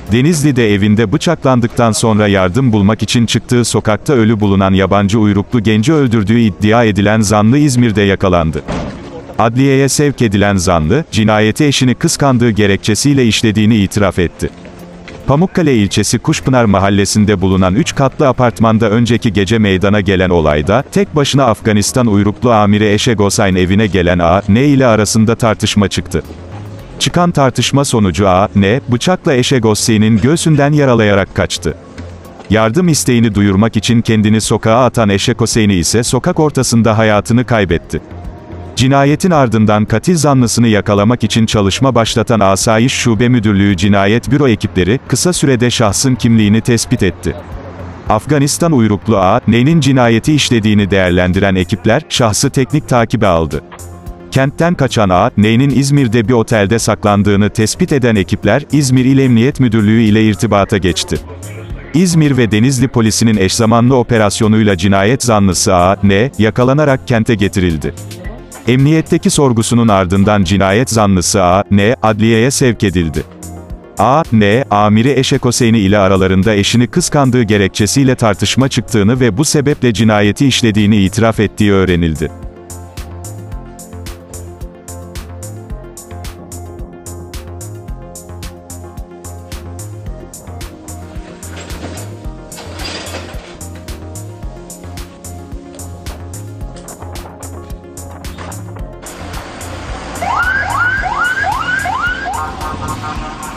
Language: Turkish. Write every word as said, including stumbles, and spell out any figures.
Denizli'de evinde bıçaklandıktan sonra yardım bulmak için çıktığı sokakta ölü bulunan yabancı uyruklu genci öldürdüğü iddia edilen zanlı İzmir'de yakalandı. Adliyeye sevk edilen zanlı, cinayeti eşini kıskandığı gerekçesiyle işlediğini itiraf etti. Pamukkale ilçesi Kuşpınar mahallesinde bulunan üç katlı apartmanda önceki gece meydana gelen olayda, tek başına Afganistan uyruklu amiri Eşe Gosayn evine gelen A N ile arasında tartışma çıktı. Çıkan tartışma sonucu A N, bıçakla Eşe Gosayn'in göğsünden yaralayarak kaçtı. Yardım isteğini duyurmak için kendini sokağa atan Eşe Gosayn ise sokak ortasında hayatını kaybetti. Cinayetin ardından katil zanlısını yakalamak için çalışma başlatan Asayiş Şube Müdürlüğü Cinayet Büro ekipleri, kısa sürede şahsın kimliğini tespit etti. Afganistan uyruklu A N'nin cinayeti işlediğini değerlendiren ekipler, şahsı teknik takibe aldı. Kentten kaçan A N'nin İzmir'de bir otelde saklandığını tespit eden ekipler, İzmir İl Emniyet Müdürlüğü ile irtibata geçti. İzmir ve Denizli polisinin eşzamanlı operasyonuyla cinayet zanlısı A N, yakalanarak kente getirildi. Emniyetteki sorgusunun ardından cinayet zanlısı A N, adliyeye sevk edildi. A N, amiri Eşe Gosayn ile aralarında eşini kıskandığı gerekçesiyle tartışma çıktığını ve bu sebeple cinayeti işlediğini itiraf ettiği öğrenildi. Thank you.